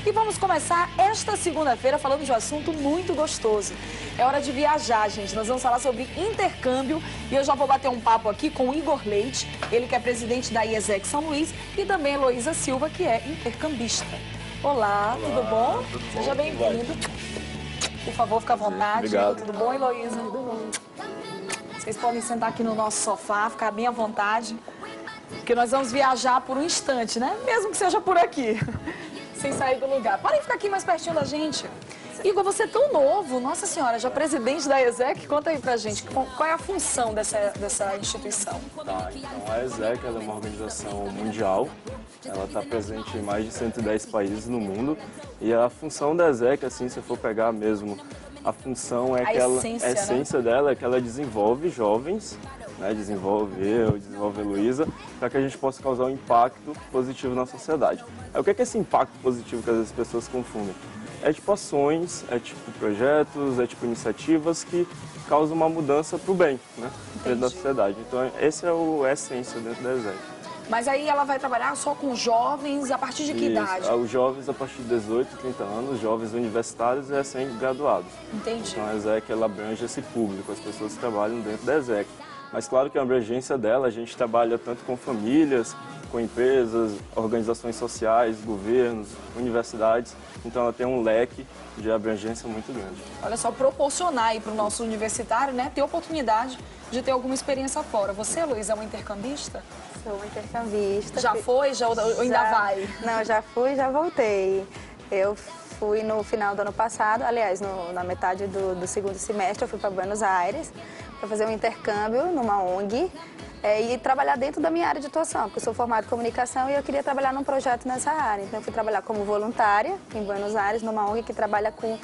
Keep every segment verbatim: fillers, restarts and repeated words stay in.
E vamos começar esta segunda-feira falando de um assunto muito gostoso. É hora de viajar, gente. Nós vamos falar sobre intercâmbio e eu já vou bater um papo aqui com o Igor Leite, ele que é presidente da I E S E C São Luís, e também Heloísa Silva, que é intercambista. Olá, Olá tudo bom? Tudo bom? Seja bem-vindo. Por favor, fica à vontade. Obrigado. Tudo bom, Heloísa? Tudo bom. Vocês podem sentar aqui no nosso sofá, ficar bem à vontade, porque nós vamos viajar por um instante, né? Mesmo que seja por aqui, sem sair do lugar. Podem ficar aqui mais pertinho da gente. Igor, você é tão novo, nossa senhora, já presidente da I E S E C, conta aí pra gente, qual é a função dessa, dessa instituição? Tá, então a I E S E C ela é uma organização mundial, ela está presente em mais de cento e dez países no mundo, e a função da I E S E C, assim, se for pegar mesmo, a função é a que ela, essência, a essência né? dela é que ela desenvolve jovens, né, desenvolve eu, desenvolve a Heloísa, para que a gente possa causar um impacto positivo na sociedade. Aí, o que é, que é esse impacto positivo que às vezes as pessoas confundem? É tipo ações, é tipo projetos, é tipo iniciativas que causam uma mudança para o bem, né, dentro da sociedade. Então, essa é o, a essência dentro da I E S E C. Mas aí ela vai trabalhar só com jovens, a partir de que Isso, idade? Os jovens a partir de dezoito, trinta anos, jovens universitários e recém-graduados. Entendi. Então a I E S E C ela abrange esse público, as pessoas que trabalham dentro da I E S E C. Mas claro que a abrangência dela, a gente trabalha tanto com famílias, com empresas, organizações sociais, governos, universidades. Então ela tem um leque de abrangência muito grande. Olha só, proporcionar aí para o nosso universitário, né, ter oportunidade de ter alguma experiência fora. Você, Heloísa, é uma intercambista? Sou uma intercambista. Já foi? Já, ou ainda já, vai? Não, já fui, já voltei. Eu fui no final do ano passado, aliás, no, na metade do, do segundo semestre, eu fui para Buenos Aires para fazer um intercâmbio numa O N G é, e trabalhar dentro da minha área de atuação, porque eu sou formada em comunicação e eu queria trabalhar num projeto nessa área. Então eu fui trabalhar como voluntária em Buenos Aires, numa O N G que trabalha com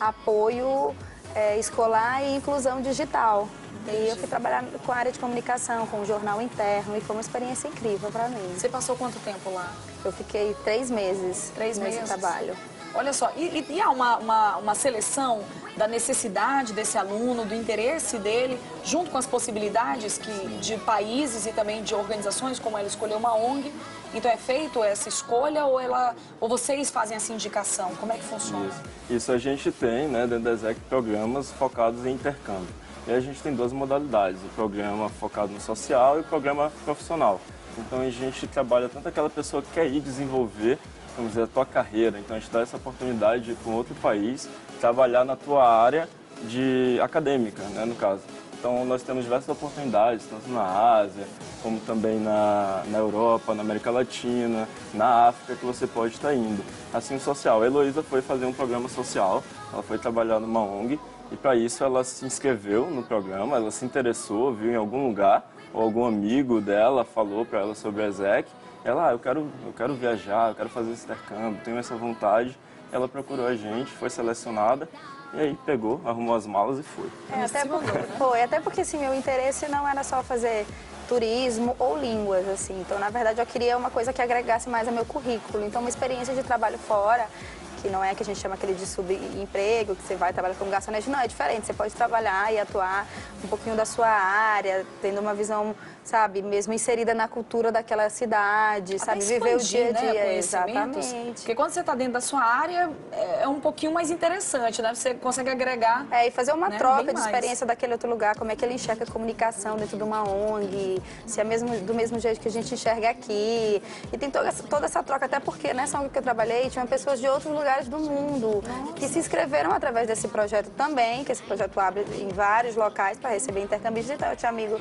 apoio é, escolar e inclusão digital. E eu fui trabalhar com a área de comunicação, com o jornal interno, e foi uma experiência incrível para mim. Você passou quanto tempo lá? Eu fiquei três meses três nesse meses. trabalho. Olha só, e, e há uma, uma, uma seleção da necessidade desse aluno, do interesse dele, junto com as possibilidades que, de países e também de organizações, como ela escolheu uma O N G. Então é feito essa escolha ou, ela, ou vocês fazem essa indicação? Como é que funciona? Isso, Isso a gente tem, né, dentro da I E S E C, programas focados em intercâmbio. E a gente tem duas modalidades, o programa focado no social e o programa profissional. Então a gente trabalha tanto aquela pessoa que quer ir desenvolver, vamos dizer, a tua carreira. Então a gente dá essa oportunidade de ir para um outro país, trabalhar na tua área de acadêmica, né, no caso. Então nós temos diversas oportunidades, tanto na Ásia, como também na, na Europa, na América Latina, na África, que você pode estar indo. Assim, o social. A Heloísa foi fazer um programa social, ela foi trabalhar numa O N G, e para isso ela se inscreveu no programa, ela se interessou, viu em algum lugar, ou algum amigo dela falou para ela sobre a I E S E C. Ela, ah, eu quero, eu quero viajar, eu quero fazer esse intercâmbio, tenho essa vontade. Ela procurou a gente, foi selecionada, e aí pegou, arrumou as malas e foi. É, até porque, foi, até porque assim, meu interesse não era só fazer turismo ou línguas, assim. Então, na verdade, eu queria uma coisa que agregasse mais ao meu currículo. Então, uma experiência de trabalho fora, que não é que a gente chama aquele de subemprego, que você vai trabalhar como garçonete, não, é diferente. Você pode trabalhar e atuar um pouquinho da sua área, tendo uma visão, sabe, mesmo inserida na cultura daquela cidade, Até sabe, expandir, viver o dia a dia. Né, exatamente. Porque quando você está dentro da sua área, é um pouquinho mais interessante, né? Você consegue agregar. É, e fazer uma né, troca de mais. experiência daquele outro lugar, como é que ele enxerga a comunicação dentro de uma O N G, se é mesmo, do mesmo jeito que a gente enxerga aqui. E tem toda essa, toda essa troca, até porque nessa O N G que eu trabalhei, tinha pessoas de outros lugares do mundo, Nossa. que se inscreveram através desse projeto também, que esse projeto abre em vários locais para receber intercambistas. Então, eu tinha amigos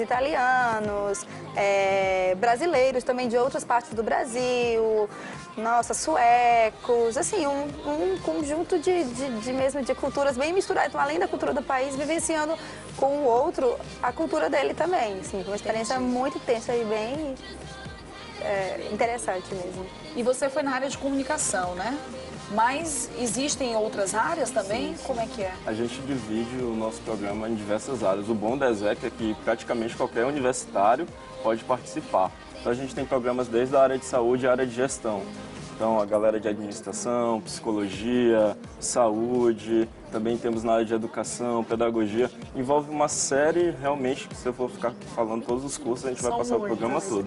italianos, é, brasileiros também de outras partes do Brasil, nossa, suecos, assim, um, um conjunto de, de, de mesmo de culturas bem misturadas. Então, além da cultura do país, vivenciando com o outro a cultura dele também, assim, uma experiência Entendi. muito intensa e bem é, interessante mesmo. E você foi na área de comunicação, né? Mas existem outras áreas também? Sim, sim. Como é que é? A gente divide o nosso programa em diversas áreas. O bom da I E S E C é que praticamente qualquer universitário pode participar. Então a gente tem programas desde a área de saúde e a área de gestão. Então a galera de administração, psicologia, saúde, também temos na área de educação, pedagogia. Envolve uma série realmente, que se eu for ficar falando todos os cursos, a gente São vai passar muitas. o programa todo.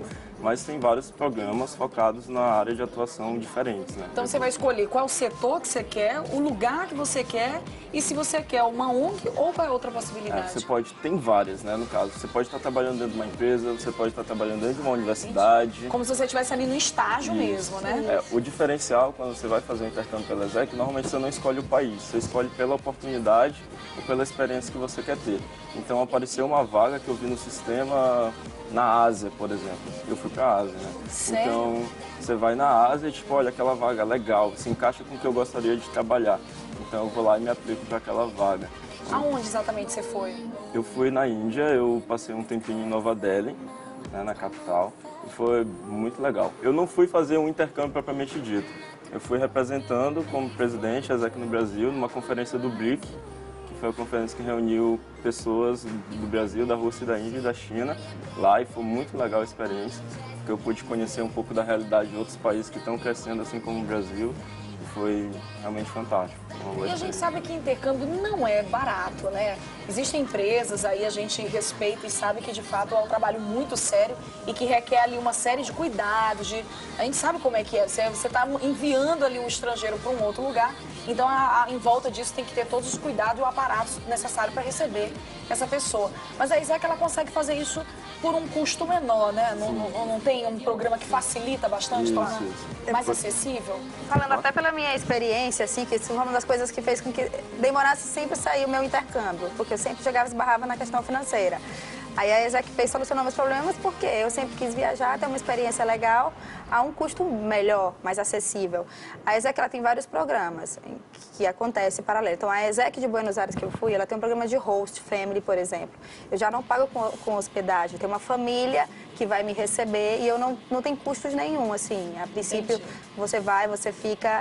mas tem vários programas focados na área de atuação diferentes, né? Então você vai escolher qual é o setor que você quer, o lugar que você quer e se você quer uma O N G ou qual é outra possibilidade. É, você pode, tem várias, né, no caso. Você pode estar trabalhando dentro de uma empresa, você pode estar trabalhando dentro de uma universidade. Como se você estivesse ali no estágio Isso. mesmo, né? É, o diferencial, quando você vai fazer um intercâmbio pela ESEC, normalmente você não escolhe o país, você escolhe pela oportunidade ou pela experiência que você quer ter. Então apareceu uma vaga que eu vi no sistema na Ásia, por exemplo. Eu fui para a Ásia, né? Sério? Então você vai na Ásia e tipo, olha, aquela vaga legal, se encaixa com o que eu gostaria de trabalhar. Então eu vou lá e me aplico para aquela vaga. Aonde exatamente você foi? Eu fui na Índia, eu passei um tempinho em Nova Delhi, né, na capital, e foi muito legal. Eu não fui fazer um intercâmbio propriamente dito. Eu fui representando como presidente a ESEC no Brasil, numa conferência do B R I C, que foi a conferência que reuniu pessoas do Brasil, da Rússia, da Índia e da China lá, e foi muito legal a experiência, porque eu pude conhecer um pouco da realidade de outros países que estão crescendo assim como o Brasil. Foi realmente fantástico. E a gente sabe que intercâmbio não é barato, né? Existem empresas, aí a gente respeita e sabe que de fato é um trabalho muito sério e que requer ali uma série de cuidados. De... A gente sabe como é que é. Você está enviando ali um estrangeiro para um outro lugar, então a, a, em volta disso tem que ter todos os cuidados e o aparato necessário para receber essa pessoa. Mas a ESEC ela consegue fazer isso por um custo menor, né? Não, não, não tem um programa que facilita bastante, torna mais acessível? Falando até pela minha experiência, assim, que isso foi uma das coisas que fez com que demorasse sempre a sair o meu intercâmbio, porque eu sempre chegava e esbarrava na questão financeira. Aí a ESEC fez solucionar meus problemas porque eu sempre quis viajar, ter uma experiência legal a um custo melhor, mais acessível. A ESEC ela tem vários programas que acontecem em paralelo. Então a ESEC de Buenos Aires que eu fui, ela tem um programa de host family, por exemplo. Eu já não pago com, com hospedagem, tem uma família que vai me receber e eu não, não tenho custos nenhum, assim. A princípio, Entendi. Você vai, você fica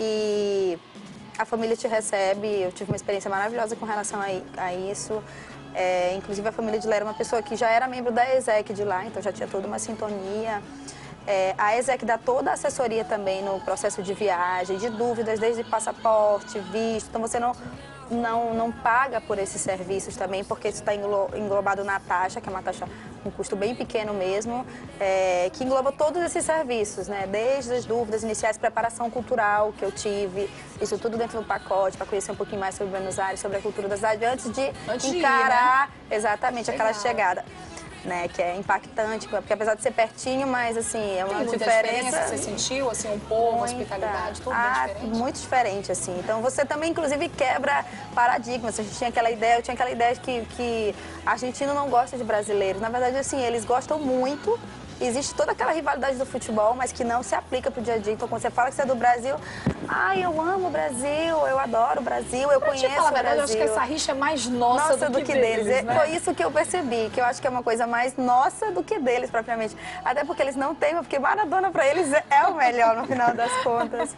e a família te recebe. Eu tive uma experiência maravilhosa com relação a, a isso. É, inclusive a família de lá era uma pessoa que já era membro da ESEC de lá, então já tinha toda uma sintonia. É, a ESEC dá toda a assessoria também no processo de viagem, de dúvidas, desde passaporte, visto. Então você não, não, não paga por esses serviços também, porque isso está englobado na taxa, que é uma taxa um custo bem pequeno mesmo, é, que engloba todos esses serviços, né? Desde as dúvidas iniciais, preparação cultural que eu tive, isso tudo dentro do pacote, para conhecer um pouquinho mais sobre Buenos Aires, sobre a cultura da cidade, antes de antes encarar de ir, né? exatamente Legal. Aquela chegada. Né, que é impactante, porque apesar de ser pertinho, mas assim, é uma Tem muita diferença. diferença. Você sentiu, assim, um povo, Muita. hospitalidade, tudo ah, bem diferente? Muito diferente, assim. Então você também, inclusive, quebra paradigmas. A gente tinha aquela ideia, eu tinha aquela ideia de que, que argentino não gosta de brasileiros. Na verdade, assim, eles gostam muito. Existe toda aquela rivalidade do futebol, mas que não se aplica pro dia a dia. Então, quando você fala que você é do Brasil, ai, eu amo o Brasil, eu adoro o Brasil, eu pra conheço te falar, o Brasil. Eu acho que essa rixa é mais nossa, nossa do, do que, que deles. deles, né? Foi isso que eu percebi, que eu acho que é uma coisa mais nossa do que deles, propriamente. Até porque eles não têm, porque Maradona pra eles é o melhor no final das contas.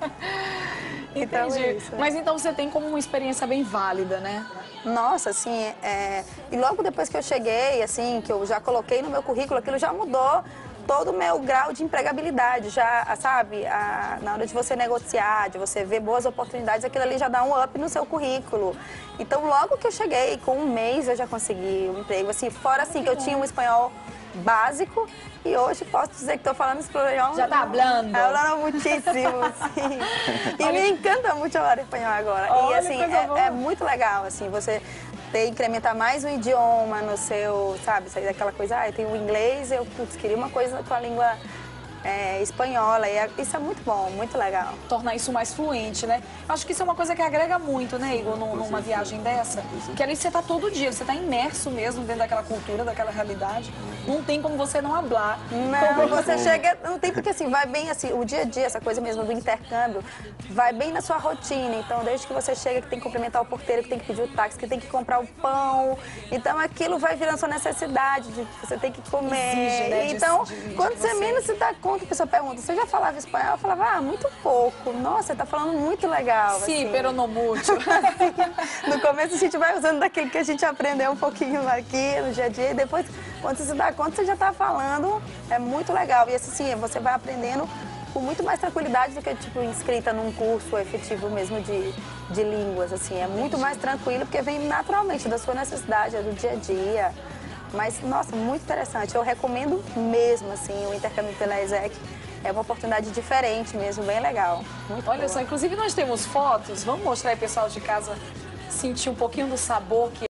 Então, Entendi. é isso. Mas então você tem como uma experiência bem válida, né? Nossa, assim, é... e logo depois que eu cheguei, assim, que eu já coloquei no meu currículo, aquilo já mudou todo o meu grau de empregabilidade, já, sabe, a, na hora de você negociar, de você ver boas oportunidades, aquilo ali já dá um up no seu currículo. Então, logo que eu cheguei, com um mês eu já consegui um emprego, assim, fora assim, que eu tinha um espanhol básico e hoje posso dizer que estou falando espanhol. Já tá hablando. Hablando muitíssimo, sim. E me encanta muito falar espanhol agora. Olha, e assim, é, é, é muito legal, assim, você ter, incrementar mais o idioma no seu, sabe, sair daquela coisa, ah, eu tenho o inglês, eu putz, queria uma coisa com a língua é, espanhola, e é, isso é muito bom, muito legal. Tornar isso mais fluente, né? Acho que isso é uma coisa que agrega muito, né, Igor, num, numa viagem dessa. Que ali você tá todo dia, você tá imerso mesmo dentro daquela cultura, daquela realidade. Não tem como você não hablar. Não, você chega, não tem, porque assim, vai bem assim, o dia a dia, essa coisa mesmo do intercâmbio, vai bem na sua rotina. Então, desde que você chega, que tem que cumprimentar o porteiro, que tem que pedir o táxi, que tem que comprar o pão. Então, aquilo vai virando sua necessidade, de você tem que comer. Exige, né, então, de, de, quando de você você. menos se dá conta, a pessoa pergunta, você já falava espanhol? Eu falava, ah, muito pouco. Nossa, você tá falando muito legal. Sim, assim. pero no mucho. Assim, no começo a gente vai usando daquilo que a gente aprendeu um pouquinho aqui no dia a dia e depois, quando você se dá conta, você já tá falando, é muito legal. E assim, você vai aprendendo com muito mais tranquilidade do que, tipo, inscrita num curso efetivo mesmo de, de línguas, assim. É muito mais tranquilo porque vem naturalmente da sua necessidade, é do dia a dia. Mas, nossa, muito interessante. Eu recomendo mesmo, assim, o intercâmbio pela ESEC. É uma oportunidade diferente mesmo, bem legal. Muito Olha boa. só, inclusive nós temos fotos, vamos mostrar aí, pessoal de casa, sentir um pouquinho do sabor que